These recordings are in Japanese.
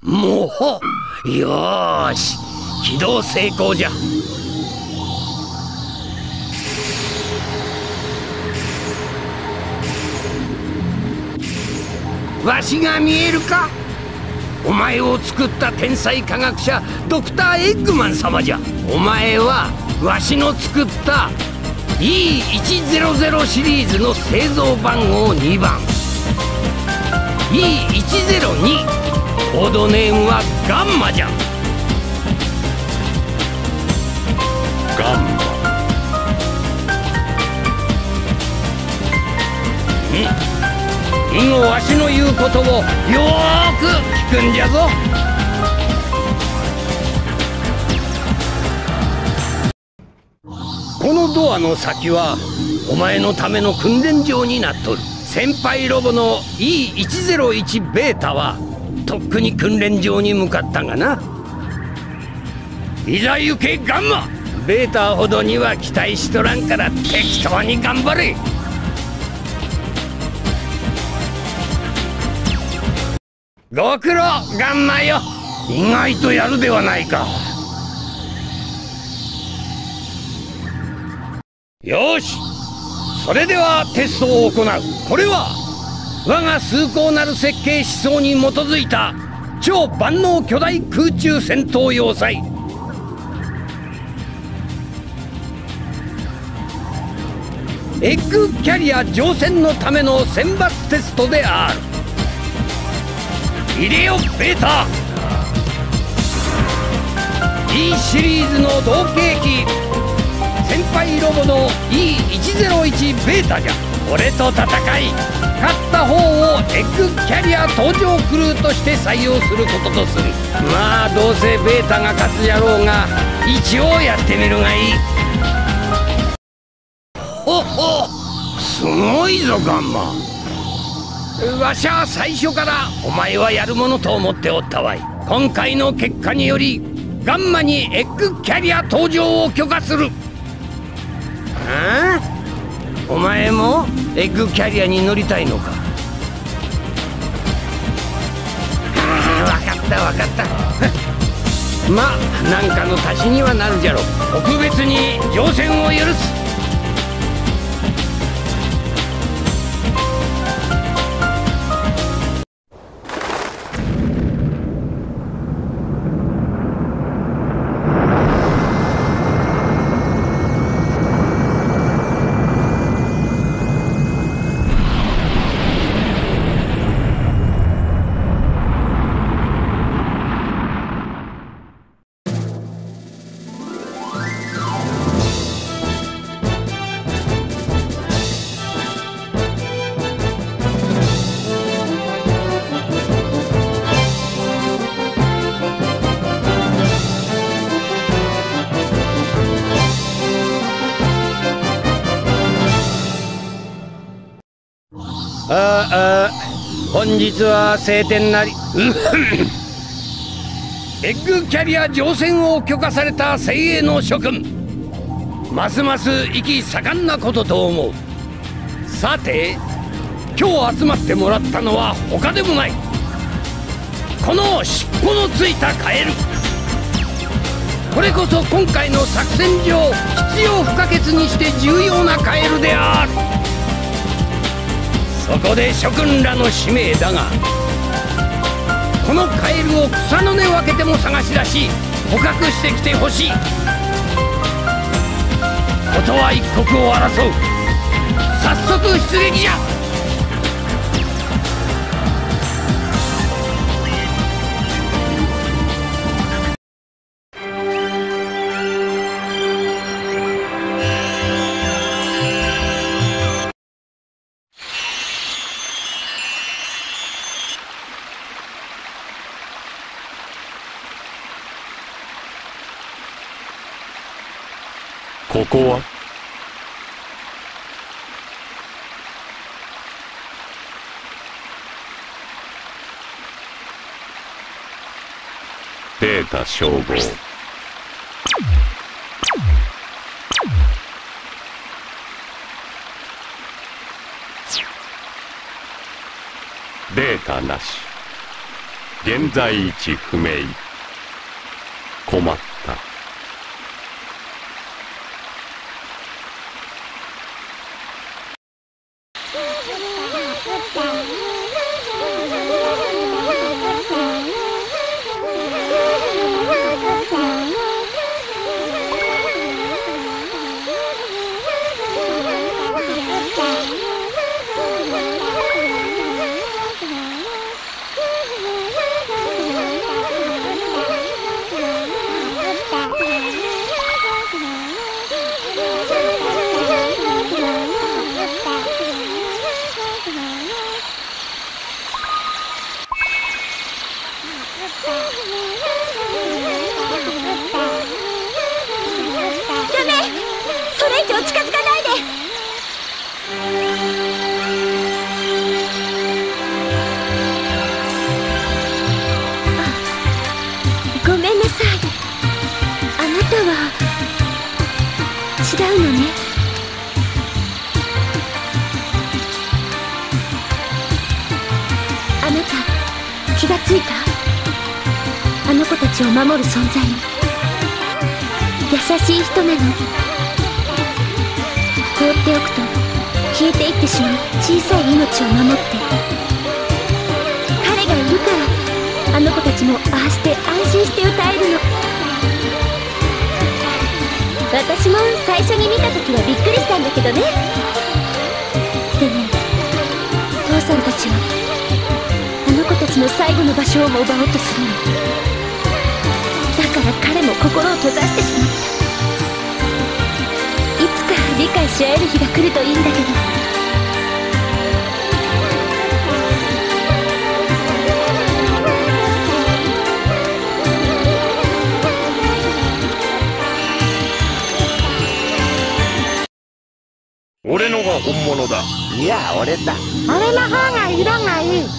もうよーし、起動成功じゃ。わしが見えるか？お前を作った天才科学者ドクター・エッグマン様じゃ。お前はわしの作った E100 シリーズの製造番号2番 E102、 コードネームはガンマじゃ。 ガンマ。 以後わしの言うことをよーく聞くんじゃぞ。このドアの先はお前のための訓練場になっとる。先輩ロボの E101 ベータはとっくに訓練場に向かったがな。いざ行けガンマ。ベータほどには期待しとらんから適当に頑張れ。ご苦労ガンマよ。意外とやるではないか。よし、それではテストを行う。これは我が崇高なる設計思想に基づいた超万能巨大空中戦闘要塞。エッグキャリア乗船のための選抜テストである。入れよベータ。 E シリーズの同型機先輩ロボの E101 ベータじゃ。俺と戦い勝った方をエッグキャリア搭乗クルーとして採用することとする。まあどうせベータが勝つやろうが一応やってみるがいい。ほほ、すごいぞガンマ。わしは最初からお前はやるものと思っておったわい。今回の結果によりガンマにエッグキャリア搭乗を許可する。ああ、お前もエッグキャリアに乗りたいのか。ああ、分かった分かったまあなんかの足しにはなるじゃろ。特別に乗船を許す。本日は晴天なりエッグキャリア乗船を許可された精鋭の諸君、ますます意気盛んなことと思う。さて今日集まってもらったのは他でもない、この尻尾のついたカエル。これこそ今回の作戦上必要不可欠にして重要なカエルである。そこで諸君らの使命だが、このカエルを草の根分けても探し出し捕獲してきてほしい。ことは一刻を争う。早速出撃じゃ。 ここはベータ称号。ベータなし。 現在位置不明。困った。 を守る存在に優しい人なの。放っておくと消えていってしまう小さい命を守って、彼がいるからあの子たちもああして安心して歌えるの。私も最初に見た時はびっくりしたんだけどね。でも父さんたちはあの子たちの最後の場所をも奪おうとするの。だから彼も心を閉ざしてしまった。いつか理解し合える日が来るといいんだけど。 俺のが本物だ。 いや、俺だ。 俺の方が色がいい。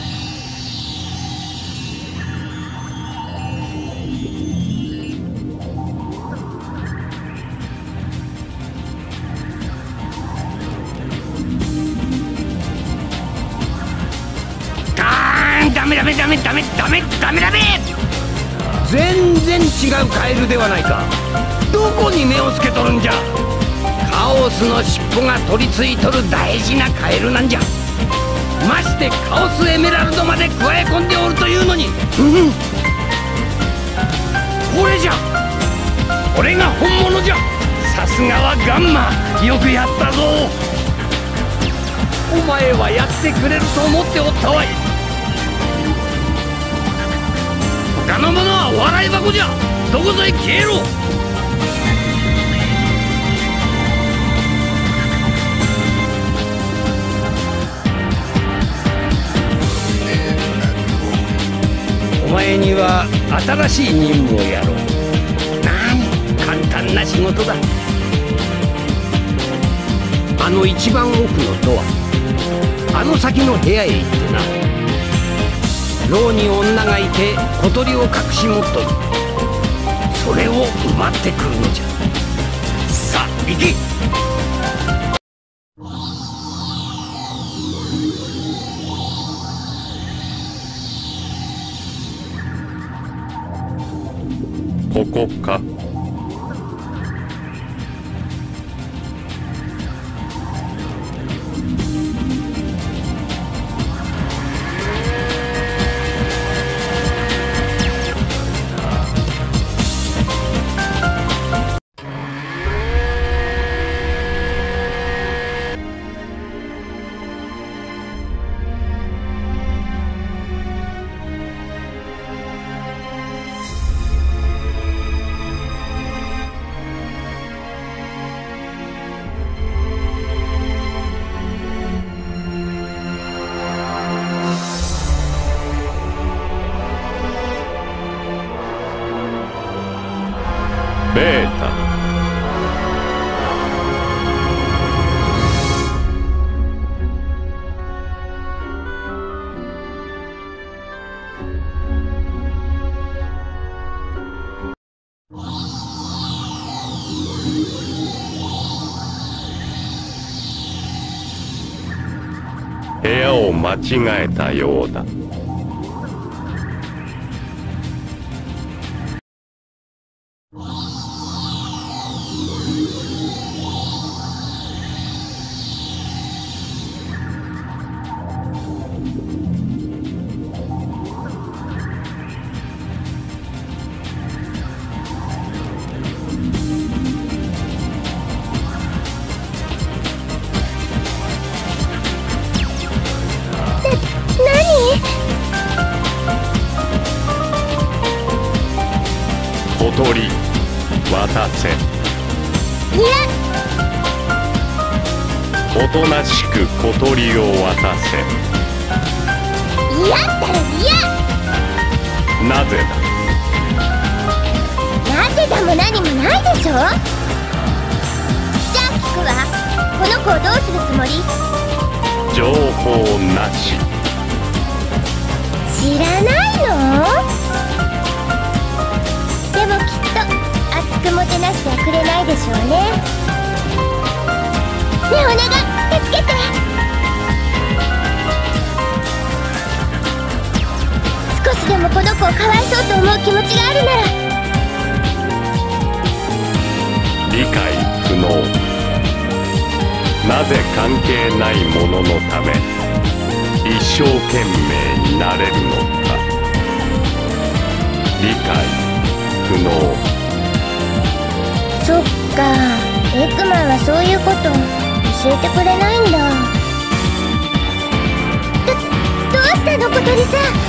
ダメダメダメダメダメダメダメ。全然違うカエルではないか。どこに目をつけとるんじゃ。カオスの尻尾が取り付いとる大事なカエルなんじゃ。ましてカオスエメラルドまで加え込んでおるというのに、これじゃ、これが本物じゃ。さすがはガンマ、よくやったぞ。お前はやってくれると思っておったわい。他の者は笑い箱じゃ。どこぞへ消えろ。お前には新しい任務をやろう。簡単な仕事だ。あの一番奥のドア、あの先の部屋へ行ってな。牢に女がいて小鳥を隠し持っとる。それを奪ってくるのじゃ。さあ行け。 ここか。ベータ。部屋を間違えたようだ。 渡せ。 いや、 おとなしく小鳥を渡せ。 嫌ったら嫌。 なぜだ。 なぜだも何もないでしょ。じゃあ聞くわ。この子をどうするつもり？ 情報なし。 知らないの？でもきっと熱くもてなしてはくれないでしょうね。ねえお願い、助けて。少しでもこの子をかわいそうと思う気持ちがあるなら。 理解不能。なぜ関係ないもののため一生懸命になれるのか。理解不能。 そっか、エッグマンはそういうこと教えてくれないんだ。どうしたの小鳥さん。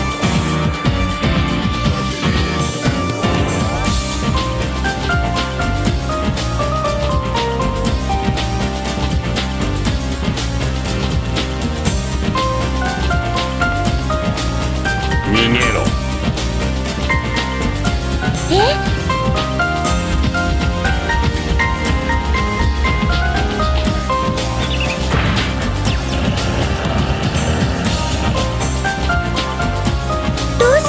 逃げろ。 え？どうして？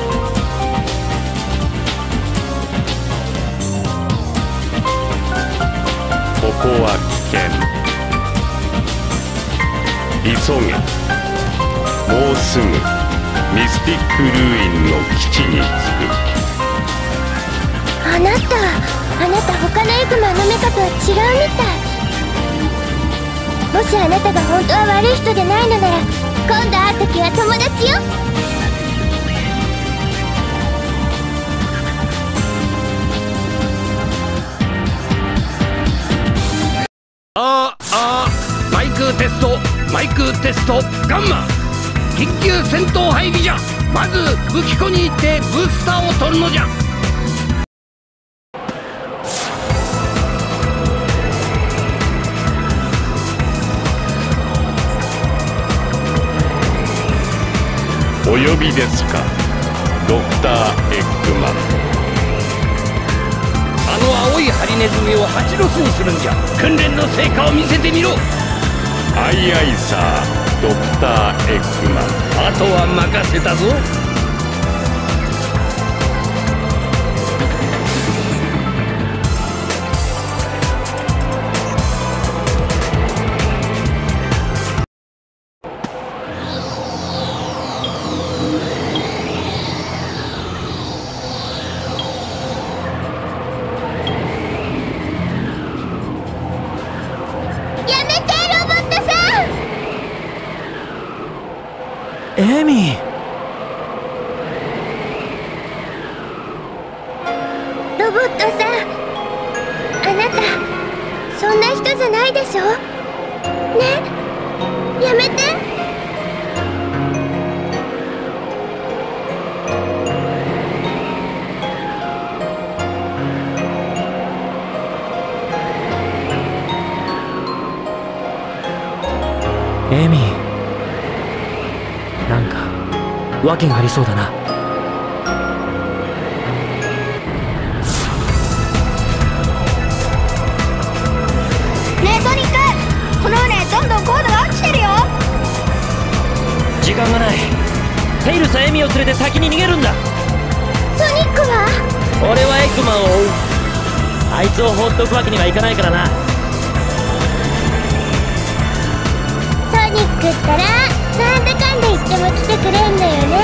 ここは危険。急げ。もうすぐミスティックルーインの基地に着く。 あなた他のエッグマンのメカとは違うみたい。もしあなたが本当は悪い人でないのなら今度会う時は友達よ。 マイクテストガンマ緊急戦闘配備じゃ。まず武器庫に行ってブースターを取るのじゃ。 お呼びですか、ドクター・エッグマン。 あの青いハリネズミをハチロスにするんじゃ。訓練の成果を見せてみろ。 アイアイサー、ドクター・エッグマン。 あとは任せたぞ。 エミー。 ロボットさん、あなたそんな人じゃないでしょ。ね、やめて。 エミー、なんか訳がありそうだな。 ねえソニック、この船どんどん高度が落ちてるよ。 時間がない。テイルスはエミを連れて先に逃げるんだ。 ソニックは？ 俺はエッグマンを追う。あいつを放っておくわけにはいかないからな。 ソニックったらなんだかんだ言っても来てくれんのよね。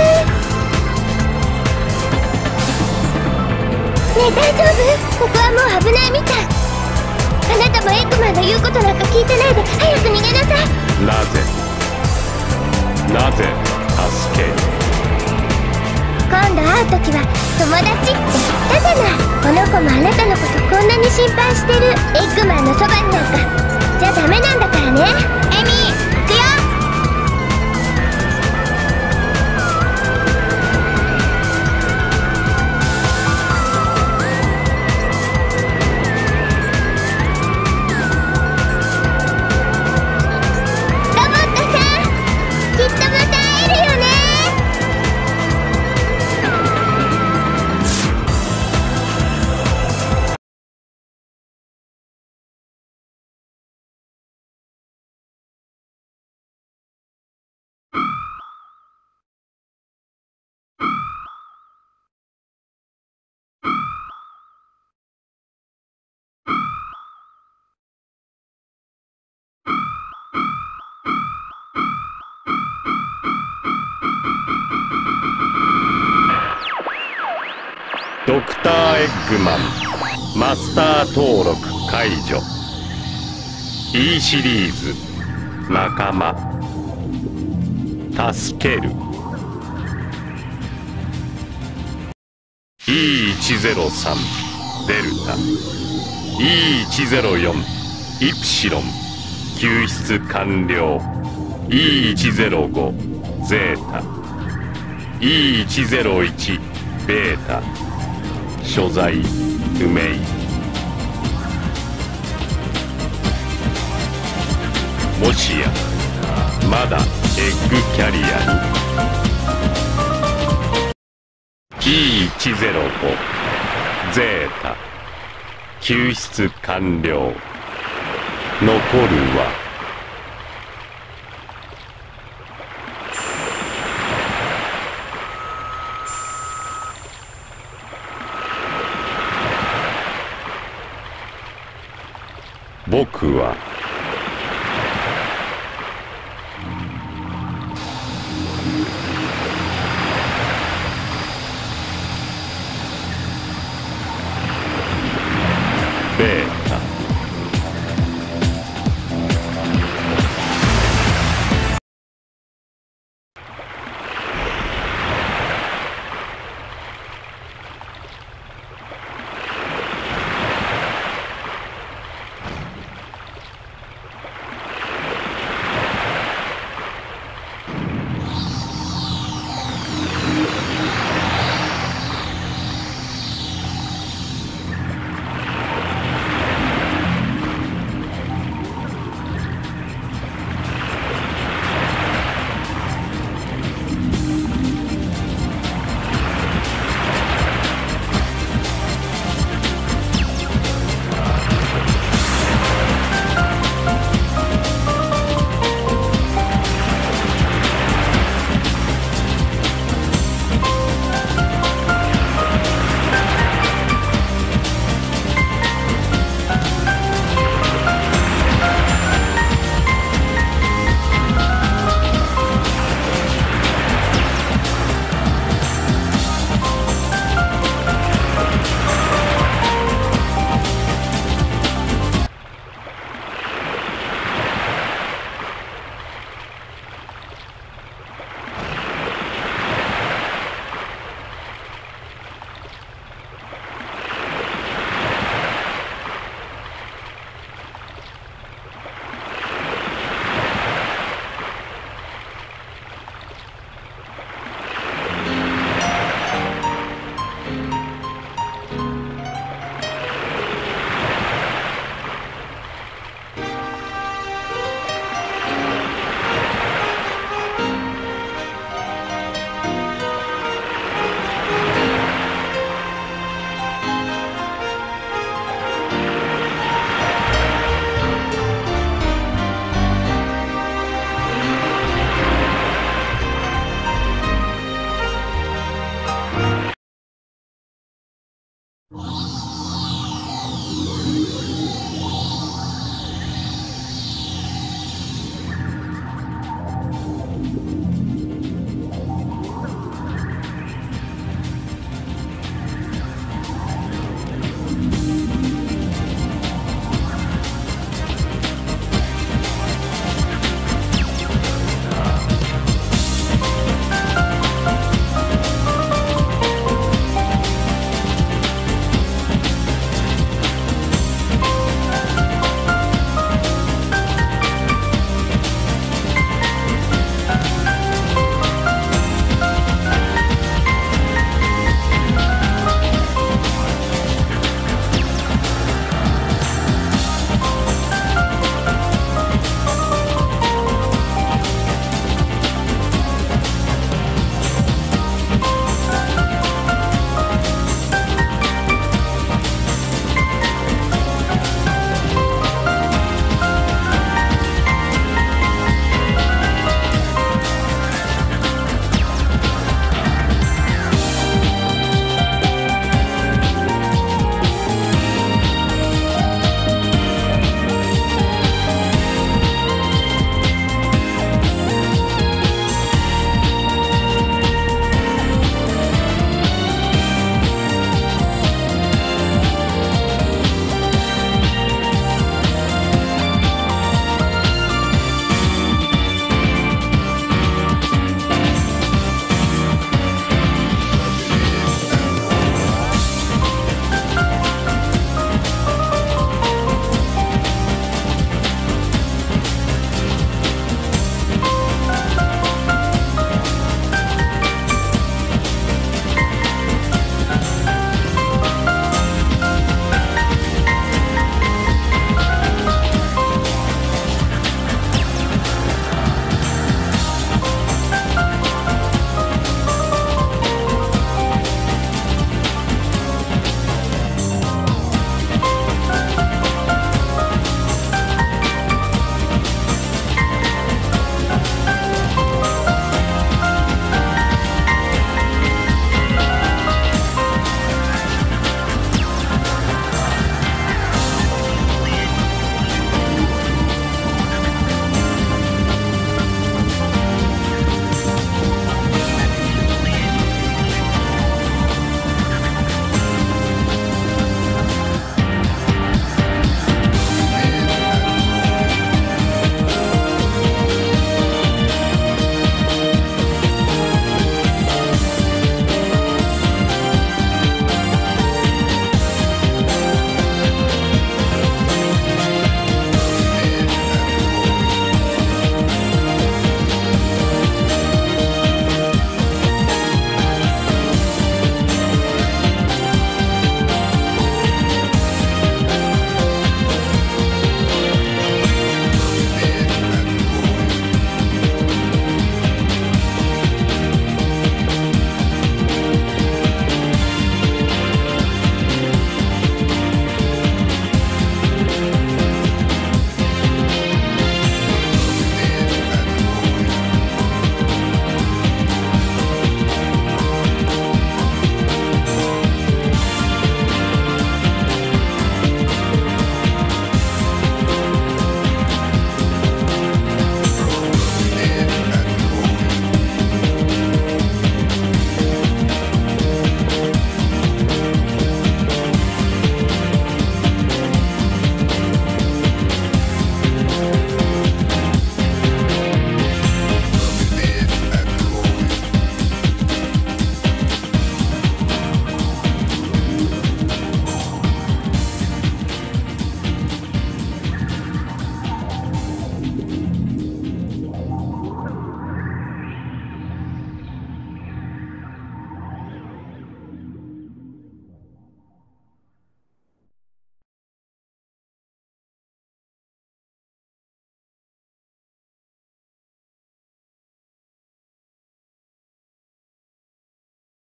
ねえ大丈夫？ここはもう危ないみたい。あなたもエッグマンの言うことなんか聞いてないで早く逃げなさい。 なぜ助ける。 今度会う時は友達って言ったじゃない。この子もあなたのことこんなに心配してる。エッグマンのそばになんかじゃダメなんだからね。エミー、行くよ。 エッグマンマスター登録解除。 E シリーズ仲間助ける。 E103 デルタ E104 イプシロン救出完了。 E105 ゼータ E101 ベータ所在不明。もしやまだエッグキャリアに。 E105 ゼータ救出完了。残るは僕は